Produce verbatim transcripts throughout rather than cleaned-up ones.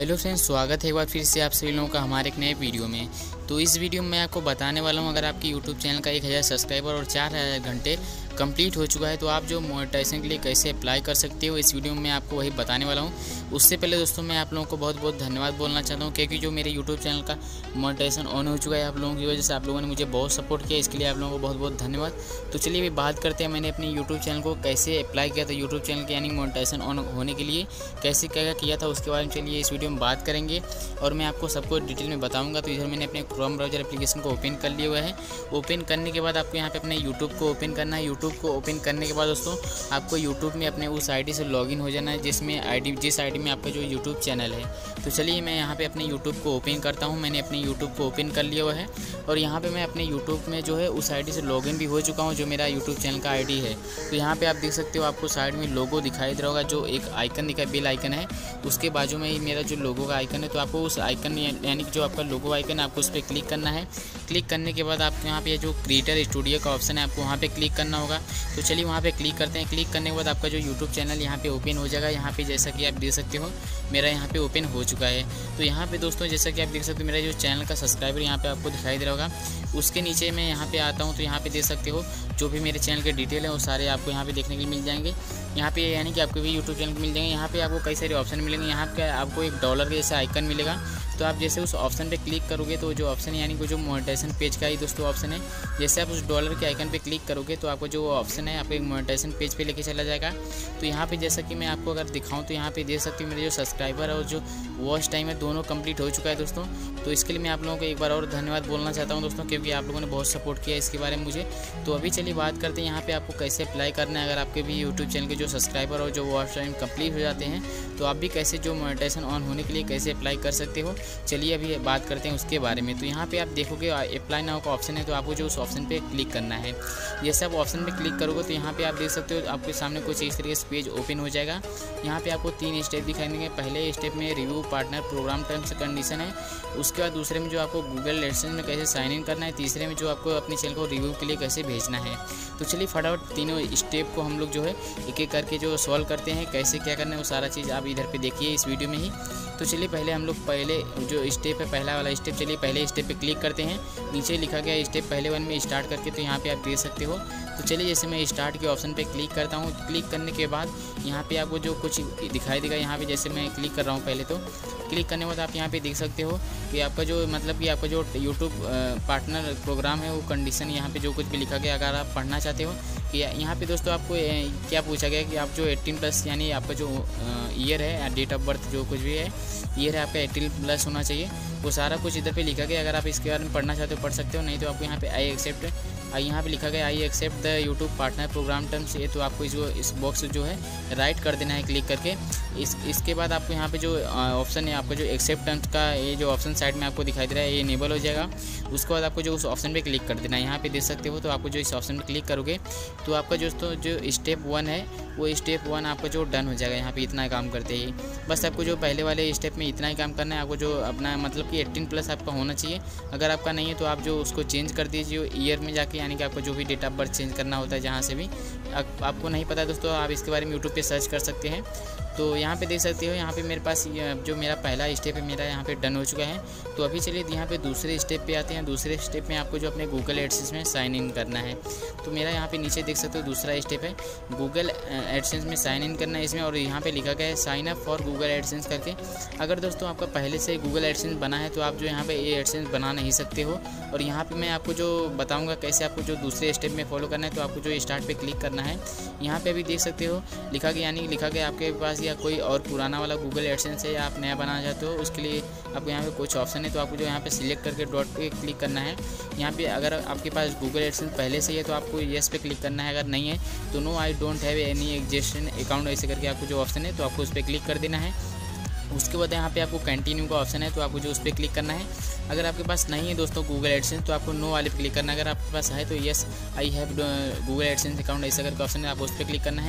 Hello friends, स्वागत है एक बार फिर से आप सभी लोगों का हमारे एक नए वीडियो में। तो इस वीडियो में मैं आपको बताने वाला हूं, अगर आपके यूट्यूब चैनल का एक हज़ार सब्सक्राइबर और चार हज़ार घंटे कंप्लीट हो चुका है तो आप जो मोनेटाइजेशन के लिए कैसे अप्लाई कर सकते हो, इस वीडियो में मैं आपको वही बताने वाला हूं। उससे पहले दोस्तों मैं आप लोगों को बहुत बहुत धन्यवाद बोलना चाहता हूं, क्योंकि जो मेरे यूट्यूब चैनल का मोनेटाइजेशन ऑन हो चुका है आप लोगों की वजह से, आप लोगों ने मुझे बहुत सपोर्ट किया, इसके लिए आप लोगों को बहुत बहुत धन्यवाद। तो चलिए अभी बात करते हैं मैंने अपने यूट्यूब चैनल को कैसे अप्लाई किया था, यूट्यूब चैनल के यानी मोनेटाइजेशन ऑन होने के लिए कैसे क्या किया था उसके बारे में चलिए इस वीडियो में बात करेंगे और मैं आपको सबको डिटेल में बताऊंगा। तो इधर मैंने अपने क्रोम ब्राउज़र एप्लीकेशन को ओपन कर लिया हुआ है। ओपन करने के बाद आपको यहाँ पे अपने यूट्यूब को ओपन करना है। यूट्यूब को ओपन करने के बाद दोस्तों आपको यूट्यूब में अपने उस आईडी से लॉगिन हो जाना है जिसमें आईडी जिस आईडी में आपका जो यूट्यूब चैनल है। तो चलिए मैं यहाँ पे अपने यूट्यूब को ओपन करता हूँ। मैंने अपने यूट्यूब को ओपन कर लिया हुआ है और यहाँ पे मैं अपने यूट्यूब में जो है उस आईडी से लॉगिन भी हो चुका हूँ जो मेरा यूट्यूब चैनल का आईडी है। तो यहाँ पे आप देख सकते हो, आपको साइड में लोगो दिखाई दे रहा होगा, जो एक आइकन दिखा बेल आइकन है, उसके बाजू में ही मेरा जो लोगो का आइकन है। तो आपको उस आइकन यानी कि जो आपका लोगो आइकन है आपको उस पर क्लिक करना है। क्लिक करने के बाद आपको यहाँ पे जो क्रिएटर स्टूडियो का ऑप्शन है आपको वहाँ पे क्लिक करना होगा। तो चलिए वहाँ पे क्लिक करते हैं। क्लिक करने के बाद आपका जो यूट्यूब चैनल यहाँ पे ओपन हो जाएगा। यहाँ पे जैसा कि आप देख सकते हो मेरा यहाँ पे ओपन हो चुका है। तो यहाँ पे दोस्तों जैसा कि आप देख सकते हो मेरा जो चैनल का सब्सक्राइबर यहाँ पे आपको दिखाई दे रहा होगा, उसके नीचे मैं यहाँ पे आता हूँ। तो यहाँ पे देख सकते हो जो भी मेरे चैनल के डिटेल है वो सारे आपको यहाँ पे देखने के लिए मिल जाएंगे। यहाँ पे यानी कि आपको भी यूट्यूब चैनल मिल जाएंगे। यहाँ पे आपको कई सारे ऑप्शन मिलेंगे। यहाँ पे आपको एक डॉलर के जैसा आइकन मिलेगा। तो आप जैसे उस ऑप्शन पे क्लिक करोगे तो जो ऑप्शन है यानी कि जो मोनेटाइजेशन पेज का ही दोस्तों ऑप्शन है, जैसे आप उस डॉलर के आइकन पे क्लिक करोगे तो आपको जो ऑप्शन है आपको एक मोनेटाइजेशन पेज पे लेके चला जाएगा। तो यहाँ पे जैसा कि मैं आपको अगर दिखाऊं तो यहाँ पे देख सकते हो मेरे जो सब्सक्राइबर और जो वॉच टाइम है दोनों कंप्लीट हो चुका है दोस्तों। तो इसके लिए मैं आप लोगों को एक बार और धन्यवाद बोलना चाहता हूँ दोस्तों, क्योंकि आप लोगों ने बहुत सपोर्ट किया इसके बारे में मुझे। तो अभी चलिए बात करते हैं यहाँ पे आपको कैसे अप्लाई करना है। अगर आपके भी यूट्यूब चैनल के जो सब्सक्राइबर और जो वॉच टाइम कंप्लीट हो जाते हैं तो आप भी कैसे जो मोनेटाइजेशन ऑन होने के लिए कैसे अप्लाई कर सकते हो, चलिए अभी बात करते हैं उसके बारे में। तो यहाँ पे आप देखोगे अप्लाई नाउ का ऑप्शन है, तो आपको जो उस ऑप्शन पे क्लिक करना है। जैसे आप ऑप्शन पे क्लिक करोगे तो यहाँ पे आप देख सकते हो आपके सामने कुछ इस तरीके से पेज ओपन हो जाएगा। यहाँ पे आपको तीन स्टेप दिखाई देंगे। पहले स्टेप में review partner program terms condition है। उसके बाद दूसरे में जो आपको गूगल एडसेंस में कैसे साइन इन करना है। तीसरे में जो आपको अपने चैनल को रिव्यू के लिए कैसे भेजना है। तो चलिए फटाफट तीनों स्टेप को हम लोग जो है एक एक करके जो सॉल्व करते हैं, कैसे क्या करना है वो सारा चीज़ आप इधर पे देखिए इस वीडियो में ही। तो चलिए पहले हम लोग पहले जो स्टेप है पहला वाला स्टेप, चलिए पहले स्टेप पे क्लिक करते हैं। नीचे लिखा गया स्टेप पहले वन में स्टार्ट करके, तो यहाँ पे आप देख सकते हो। तो चलिए जैसे मैं स्टार्ट के ऑप्शन पे क्लिक करता हूँ। क्लिक करने के बाद यहाँ पे आपको जो कुछ दिखाई देगा, यहाँ पे जैसे मैं क्लिक कर रहा हूँ पहले, तो क्लिक करने के बाद आप यहाँ पे देख सकते हो कि आपका जो मतलब कि आपका जो यूट्यूब पार्टनर प्रोग्राम है वो कंडीशन यहाँ पे जो कुछ भी लिखा गया, अगर आप पढ़ना चाहते हो कि यहाँ पे दोस्तों आपको क्या पूछा गया कि आप जो अठारह प्लस यानी आपका जो ईयर है, डेट ऑफ बर्थ जो कुछ भी है ईयर है आपका अठारह प्लस होना चाहिए, वो सारा कुछ इधर पे लिखा गया। अगर आप इसके बारे में पढ़ना चाहते हो पढ़ सकते हो, नहीं तो आपको यहाँ पे आई एक्सेप्ट यहाँ पे लिखा गया I accept the YouTube partner program terms, ये तो आपको इस इस बॉक्स जो है राइट कर देना है क्लिक करके। इस इसके बाद आपको यहाँ पे जो ऑप्शन है आपका जो एक्सेप्ट टर्म्स का ये जो ऑप्शन साइड में आपको दिखाई दे रहा है ये इनेबल हो जाएगा। उसके बाद आपको जो उस ऑप्शन पे क्लिक कर देना है। यहाँ पे देख सकते हो तो आपको जो इस ऑप्शन पे क्लिक करोगे तो आपका दोस्तों जो स्टेप वन है वो स्टेप वन आपका जो डन हो जाएगा। यहाँ पे इतना काम करते ही बस आपको जो पहले वाले स्टेप में इतना ही काम करना है। आपको जो अपना मतलब कि अठारह प्लस आपका होना चाहिए। अगर आपका नहीं है तो आप जो उसको चेंज कर दीजिए ईयर में जाके, यानी कि आपको जो भी डेट ऑफ बर्थ चेंज करना होता है जहाँ से भी आप, आपको नहीं पता दोस्तों, आप इसके बारे में यूट्यूब पे सर्च कर सकते हैं। तो यहाँ पे देख सकते हो यहाँ पे मेरे पास जो मेरा पहला स्टेप है मेरा यहाँ पे डन हो चुका है। तो अभी चलिए यहाँ पे दूसरे स्टेप पे आते हैं। दूसरे स्टेप में आपको जो अपने गूगल एडसेंस में साइन इन करना है। तो मेरा यहाँ पे नीचे देख सकते हो दूसरा स्टेप है गूगल एडसेंस में साइन इन करना है इसमें, और यहाँ पे लिखा गया है sign up for Google AdSense करके। अगर दोस्तों आपका पहले से गूगल एडसेंस बना है तो आप जो यहाँ पे ये एडसेंस बना नहीं सकते हो। और यहाँ पे मैं आपको जो बताऊँगा कैसे आपको जो दूसरे स्टेप में फॉलो करना है। तो आपको जो स्टार्ट पे क्लिक करना है। यहाँ पे अभी देख सकते हो लिखा गया यानी लिखा गया आपके पास या कोई और पुराना वाला गूगल एडसेंस है या आप नया बनाना चाहते हो, उसके लिए आपको यहाँ पे कुछ ऑप्शन है। तो आपको जो यहाँ पे सिलेक्ट करके डॉट पे क्लिक करना है। यहाँ पे अगर आपके पास गूगल एडसेंस पहले से है तो आपको येस पे क्लिक करना है। अगर नहीं है तो no I don't have any existing account ऐसे करके आपको जो ऑप्शन है तो आपको उस पर क्लिक कर देना है। उसके बाद यहाँ पे आपको कंटिन्यू का ऑप्शन है तो आपको जो उस पर क्लिक करना है। अगर आपके पास नहीं है दोस्तों गूगल एडसेंस तो आपको नो वाले पे क्लिक करना है। अगर आपके पास है तो yes I have Google AdSense account ऐसा करके ऑप्शन है, आपको उस पर क्लिक करना है।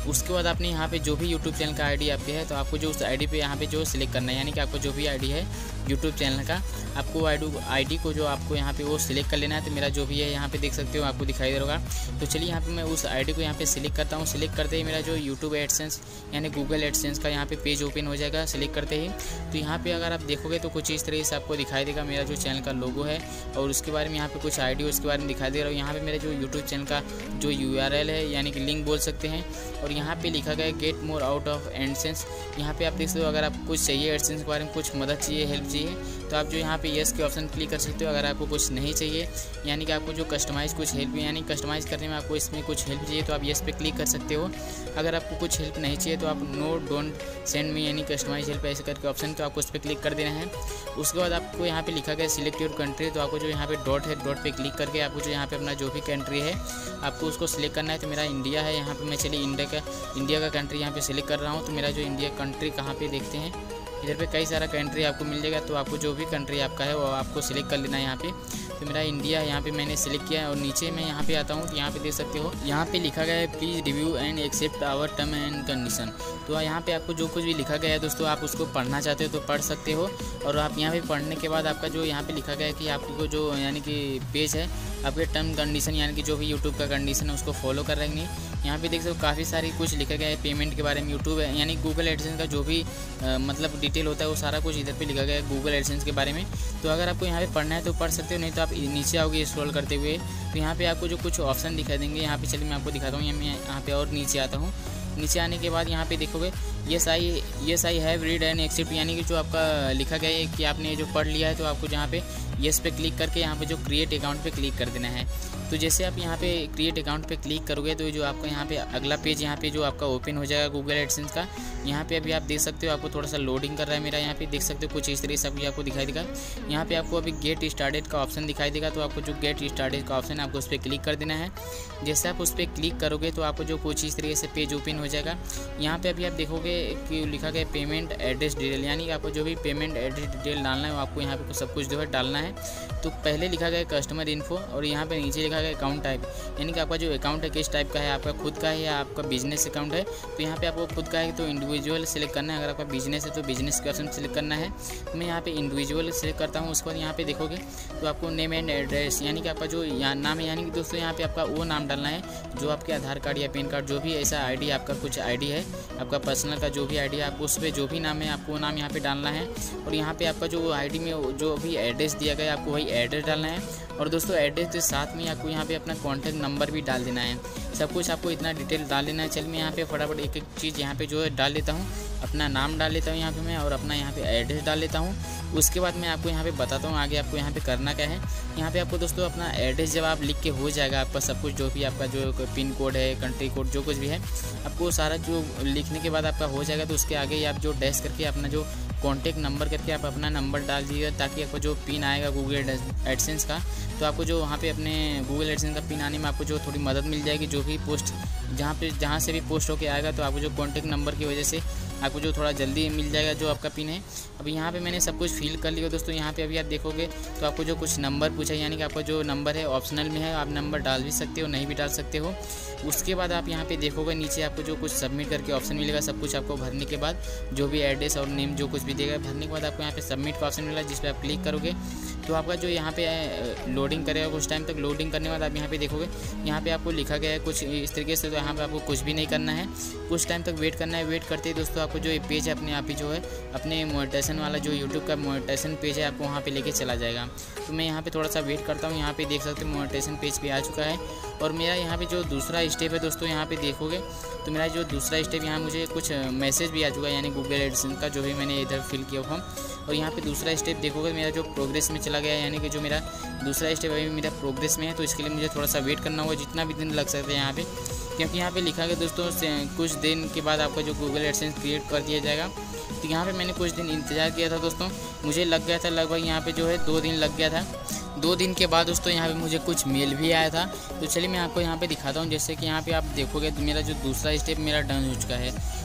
उसके बाद आपने यहाँ पे जो भी यूट्यूब चैनल का आईडी आपके है तो आपको जो उस आईडी पे यहाँ पे जो सिलेक्ट करना है, यानी कि आपको जो भी आईडी है यूट्यूब चैनल का, आपको आईडी आईडी को जो आपको यहाँ पे वो सिलेक्ट कर लेना है। तो मेरा जो भी है यहाँ पे देख सकते हो, आपको दिखाई दे रहा होगा। तो चलिए यहाँ पे मैं उस आईडी को यहाँ पे सिलेक्ट करता हूँ। सिलेक्ट करते ही मेरा जो यूट्यूब एडसेंस यानी गूगल एडसेंस का यहाँ पे पेज ओपन हो जाएगा सिलेक्ट करते ही। तो यहाँ पे अगर आप देखोगे तो कुछ इस तरीके से आपको दिखाई देगा मेरा जो चैनल का लोगो है और उसके बारे में यहाँ पे कुछ आईडी उसके बारे में दिखाई दे रहा है। यहाँ पे मेरे जो यूट्यूब चैनल का जो यू आर एल है यानी कि लिंक बोल सकते हैं, और यहाँ पे लिखा गया है get more out of AdSense. यहाँ पे आप देख सकते हो, अगर आपको कुछ चाहिए एडसेंस के बारे में कुछ मदद चाहिए, हेल्प चाहिए, तो आप जो यहाँ पे यस के ऑप्शन क्लिक कर सकते हो। अगर आपको कुछ नहीं चाहिए यानी कि आपको जो कस्टमाइज़ कुछ हेल्प यानी कस्टमाइज़ करने में आपको इसमें कुछ हेल्प चाहिए तो आप यस पे क्लिक कर सकते हो। अगर आपको कुछ हेल्प नहीं चाहिए तो आप नो डोंट सेंड मी यानी कस्टमाइज हेल्प ऐसे करके ऑप्शन, तो आपको उस पर क्लिक कर देना है। उसके बाद आपको यहाँ पे लिखा गया सिलेक्ट योर कंट्री, तो आपको जो यहाँ पे डॉट है डॉट पे क्लिक करके आपको जो यहाँ पे अपना जो भी कंट्री है आपको उसको सिलेक्ट करना है। तो मेरा इंडिया है, यहाँ पे मैं चलिए इंडिया का इंडिया का कंट्री यहाँ पे सिलेक्ट कर रहा हूँ। तो मेरा जो इंडिया कंट्री कहाँ पे देखते हैं, इधर पे कई सारा कंट्री आपको मिल जाएगा। तो आपको जो भी कंट्री आपका है वो आपको सिलेक्ट कर लेना है यहाँ पे। तो मेरा इंडिया यहाँ पे मैंने सिलेक्ट किया है और नीचे मैं यहाँ पे आता हूँ तो यहाँ पे देख सकते हो, यहाँ पे लिखा गया है please review and accept our term and condition. तो यहाँ पे आपको जो कुछ भी लिखा गया है दोस्तों, आप उसको पढ़ना चाहते हो तो पढ़ सकते हो। और आप यहाँ पे पढ़ने के बाद आपका जो यहाँ पे लिखा गया है कि आपको जो यानी कि पेज है आपके टर्म कंडीशन यानी कि जो भी यूट्यूब का कंडीशन है उसको फॉलो कर रहेंगे। यहाँ पे देख सकते हो काफ़ी सारी कुछ लिखा गया है पेमेंट के बारे में, यूट्यूब है यानी गूगल एडसेंस का जो भी आ, मतलब डिटेल होता है वो सारा कुछ इधर पे लिखा गया है गूगल एडसेंस के बारे में। तो अगर आपको यहाँ पे पढ़ना है तो पढ़ सकते हो, नहीं तो आप नीचे आओगे स्क्रॉल करते हुए तो यहाँ पे आपको जो कुछ ऑप्शन दिखा देंगे। यहाँ पे चलिए मैं आपको दिखाता हूँ, मैं यहाँ पे और नीचे आता हूँ। नीचे आने के बाद यहाँ पे देखोगे yes I yes I have read and accept, यानी कि जो आपका लिखा गया है कि आपने जो पढ़ लिया है तो आपको जहाँ पे यस पे क्लिक करके यहाँ पे जो क्रिएट अकाउंट पे क्लिक कर देना है। तो जैसे आप यहाँ पे क्रिएट अकाउंट पे क्लिक करोगे तो जो आपका यहाँ पे अगला पेज यहाँ पे जो आपका ओपन हो जाएगा गूगल एडसेंस का। यहाँ पे अभी आप देख सकते हो, आपको थोड़ा सा लोडिंग कर रहा है मेरा, यहाँ पे देख सकते हो कुछ इस तरीके से अभी आपको दिखाई देगा। यहाँ पे आपको अभी गेट स्टार्टेड का ऑप्शन दिखाई देगा, तो आपको जो गेट स्टार्टेड का ऑप्शन है आपको उस पर क्लिक कर देना है। जैसे आप उस पर क्लिक करोगे तो आपको जो कुछ इस तरीके से पेज ओपन हो जाएगा। यहाँ पे अभी आप देखोगे कि लिखा गया पेमेंट एड्रेस डिटेल, यानी कि आपको जो भी पेमेंट एड्रेस डिटेल डालना है वो आपको यहाँ पे सब कुछ जो है डालना है। तो पहले लिखा गया कस्टमर इन्फो और यहाँ पे नीचे लिखा गया अकाउंट टाइप, यानी कि आपका जो अकाउंट है किस टाइप का है, आपका खुद का है या आपका बिजनेस अकाउंट है। तो यहाँ पे आपको खुद का है तो इंडिविजुअल सेलेक्ट करना है, अगर आपका बिजनेस है तो बिजनेस का ऑप्शन सेलेक्ट करना है। तो मैं यहाँ पे इंडिविजुअल सेलेक्ट करता हूँ। उसके बाद यहाँ पे देखोगे तो आपको नेम एंड एड्रेस, यानी कि आपका जो नाम है, यानी कि दोस्तों यहाँ पे आपका वो नाम डालना है जो आपके आधार कार्ड या पैन कार्ड जो भी ऐसा आईडी आपका कुछ आईडी है आपका पर्सनल का जो भी आईडी है आपको उस पर जो भी नाम है आपको वो नाम यहाँ पे डालना है। और यहाँ पे आपका जो आईडी में जो भी एड्रेस दिया गया है आपको वही एड्रेस डालना है। और दोस्तों एड्रेस के साथ में आपको यहाँ पे अपना कॉन्टैक्ट नंबर भी डाल देना है। सब कुछ आपको इतना डिटेल डाल देना है। चल मैं यहाँ पे फटाफट एक एक चीज़ यहाँ पे जो है डाल लेता हूँ, अपना नाम डाल लेता हूँ यहाँ पे मैं और अपना यहाँ पे एड्रेस डाल लेता हूँ। उसके बाद मैं आपको यहाँ पे बताता हूँ आगे आपको यहाँ पे करना क्या है। यहाँ पे आपको दोस्तों अपना एड्रेस जब आप लिख के हो जाएगा आपका सब कुछ जो भी आपका जो पिन कोड है कंट्री कोड जो कुछ भी है आपको सारा जो लिखने के बाद आपका हो जाएगा। तो उसके आगे आप जो डैश करके अपना जो कॉन्टैक्ट नंबर करके आप अपना नंबर डाल दीजिएगा ताकि आपको जो पिन आएगा गूगल एडसेंस का तो आपको जो वहाँ पे अपने गूगल एडसेंस का पिन आने में आपको जो थोड़ी मदद मिल जाएगी। जो भी पोस्ट जहाँ पे जहाँ से भी पोस्ट होके आएगा तो आपको जो कॉन्टैक्ट नंबर की वजह से आपको जो थोड़ा जल्दी मिल जाएगा जो आपका पिन है। अभी यहाँ पे मैंने सब कुछ फिल कर लिया दोस्तों। यहाँ पे अभी आप देखोगे तो आपको जो कुछ नंबर पूछा, यानी कि आपका जो नंबर है ऑप्शनल में है, आप नंबर डाल भी सकते हो नहीं भी डाल सकते हो। उसके बाद आप यहाँ पे देखोगे नीचे आपको जो कुछ सबमिट करके ऑप्शन मिलेगा। सब कुछ आपको भरने के बाद जो भी एड्रेस और नेम जो कुछ भी देगा भरने के बाद आपको यहाँ पे सबमिट का ऑप्शन मिलेगा, जिस पर आप क्लिक करोगे तो आपका जो यहाँ पे लोडिंग करेगा कुछ टाइम तक। लोडिंग करने के बाद आप यहाँ पे देखोगे यहाँ पे आपको लिखा गया है कुछ इस तरीके से। तो यहाँ पे आपको कुछ भी नहीं करना है, कुछ टाइम तक वेट करना है। वेट करते ही दोस्तों आपको जो ये पेज है अपने आप ही जो है अपने मोनेटाइजेशन वाला जो यूट्यूब का मोनेटाइजेशन पेज है आपको वहाँ पे लेके चला जाएगा। तो मैं यहाँ पे थोड़ा सा वेट करता हूँ। यहाँ पे देख सकते हो मोनेटाइजेशन पेज पे आ चुका है। और मेरा यहाँ पे जो दूसरा स्टेप है दोस्तों यहाँ पे देखोगे तो मेरा जो दूसरा स्टेप यहाँ मुझे कुछ मैसेज भी आ चुका है, यानी गूगल एडसेंस का जो भी मैंने इधर फिल किया फॉर्म। और यहाँ पे दूसरा स्टेप देखोगे मेरा जो प्रोग्रेस में चला गया है, यानी कि जो मेरा दूसरा स्टेप अभी मेरा प्रोग्रेस में है। तो इसके लिए मुझे थोड़ा सा वेट करना होगा, जितना भी दिन लग सकते हैं यहाँ पे, क्योंकि यहाँ पे लिखा गया दोस्तों कुछ दिन के बाद आपका जो गूगल एडसेंस क्रिएट कर दिया जाएगा। तो यहाँ पे मैंने कुछ दिन इंतज़ार किया था दोस्तों, मुझे लग गया था लगभग यहाँ पे जो है दो दिन लग गया था। दो दिन के बाद दोस्तों यहाँ पे मुझे कुछ मेल भी आया था। तो चलिए मैं आपको यहाँ पे दिखाता हूँ। जैसे कि यहाँ पे आप देखोगे तो मेरा जो दूसरा स्टेप मेरा डन हो चुका है।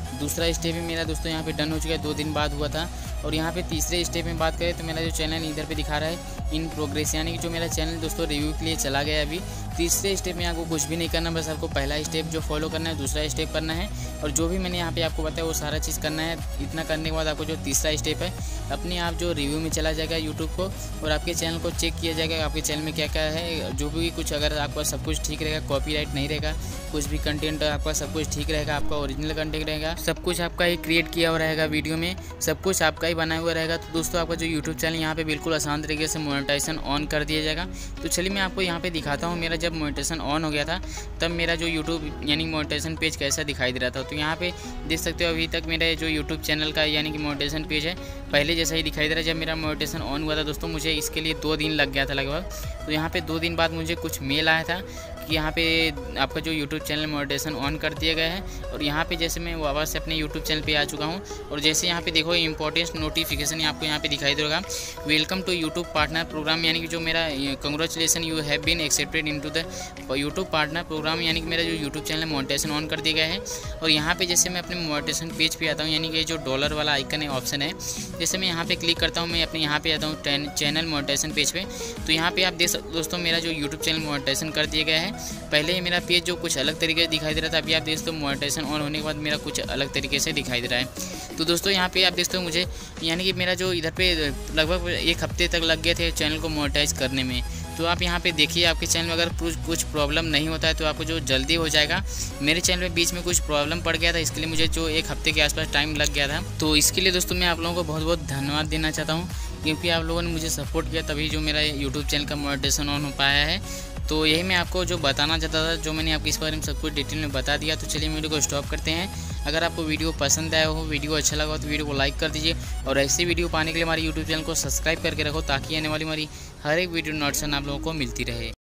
दूसरा स्टेप भी मेरा दोस्तों यहाँ पे डन हो चुका है, दो दिन बाद हुआ था। और यहाँ पे तीसरे स्टेप में बात करें तो मेरा जो चैनल इधर पे दिखा रहा है इन प्रोग्रेस, यानी कि जो मेरा चैनल दोस्तों रिव्यू के लिए चला गया अभी। तीसरे स्टेप में आपको कुछ भी नहीं करना, बस आपको पहला स्टेप जो फॉलो करना है, दूसरा स्टेप करना है और जो भी मैंने यहाँ पे आपको बताया वो सारा चीज़ करना है। इतना करने के बाद आपको जो तीसरा स्टेप है अपने आप जो रिव्यू में चला जाएगा यूट्यूब को, और आपके चैनल को चेक किया जाएगा आपके चैनल में क्या क्या है। जो भी कुछ अगर आपका सब कुछ ठीक रहेगा, कॉपीराइट नहीं रहेगा, कुछ भी कंटेंट आपका सब कुछ ठीक रहेगा, आपका ओरिजिनल कंटेंट रहेगा, सब कुछ आपका ही क्रिएट किया हुआ रहेगा, वीडियो में सब कुछ आपका ही बनाया हुआ रहेगा, तो दोस्तों आपका जो यूट्यूब चैनल यहाँ पे बिल्कुल आसान तरीके से मोनेटाइजेशन ऑन कर दिया जाएगा। तो चलिए मैं आपको यहाँ पे दिखाता हूँ मेरा जब मोनेटाइजेशन ऑन हो गया था तब मेरा जो यूट्यूब यानी मोनेटाइजेशन पेज कैसा दिखाई दे रहा था। तो यहाँ पे देख सकते हो अभी तक मेरा जो यूट्यूब चैनल का यानी कि मोनेटाइजेशन पेज है पहले जैसा ही दिखाई दे रहा है। जब मेरा मोनेटाइजेशन ऑन हुआ था दोस्तों मुझे इसके लिए दो दिन लग गया था लगभग। तो यहाँ पे दो दिन बाद मुझे कुछ मेल आया था कि यहाँ पे आपका जो यूट्यूब चैनल मोनेटाइजेशन ऑन कर दिया गया है। और यहाँ पे जैसे मैं वापस से अपने यूट्यूब चैनल पे आ चुका हूँ और जैसे यहाँ पे देखो इंपॉर्टेंट नोटिफिकेशन आपको यहाँ पे दिखाई देगा, welcome to YouTube partner program, यानी कि जो मेरा congratulation you have been accepted into the YouTube partner program, यानी कि मेरा जो यूट्यूब चैनल मोनेटाइजेशन ऑन कर दिया गया है। और यहाँ पे जैसे मैं अपने मोनेटाइजेशन पेज पे आता हूँ, यानी कि जो डॉलर वाला आइकन है ऑप्शन है, जैसे मैं यहाँ पे क्लिक करता हूँ, मैं अपने यहाँ पे आता हूँ चैनल मोनेटाइजेशन पेज पे। तो यहाँ पे आप देख सकते दोस्तों मेरा जो यूट्यूब चैनल मोनेटाइजेशन कर दिया गया है। पहले ही मेरा पेज जो कुछ अलग तरीके से दिखाई दे रहा था, अभी आप देख सकते हो मोनेटाइजेशन ऑन होने के बाद मेरा कुछ अलग तरीके से दिखाई दे रहा है। तो दोस्तों यहाँ पे आप देखते हो मुझे यानी कि मेरा जो इधर पे लगभग एक हफ्ते तक लग गए थे चैनल को मोनेटाइज करने में। तो आप यहाँ पे देखिए आपके चैनल में अगर कुछ प्रॉब्लम नहीं होता है तो आपको जो जल्दी हो जाएगा। मेरे चैनल में बीच में कुछ प्रॉब्लम पड़ गया था, इसके लिए मुझे जो एक हफ्ते के आसपास टाइम लग गया था। तो इसके लिए दोस्तों मैं आप लोगों को बहुत बहुत धन्यवाद देना चाहता हूँ, क्योंकि आप लोगों ने मुझे सपोर्ट किया तभी जो मेरा यूट्यूब चैनल का मोनेटाइजेशन ऑन हो पाया है। तो यही मैं आपको जो बताना चाहता था, जो मैंने आपको इस बारे में सब कुछ डिटेल में बता दिया। तो चलिए वीडियो को स्टॉप करते हैं। अगर आपको वीडियो पसंद आया हो, वीडियो अच्छा लगा हो तो वीडियो को लाइक कर दीजिए और ऐसे वीडियो पाने के लिए हमारे यूट्यूब चैनल को सब्सक्राइब करके रखो, ताकि आने वाली हमारी हर एक वीडियो नोटिफिकेशन आप लोगों को मिलती रहे।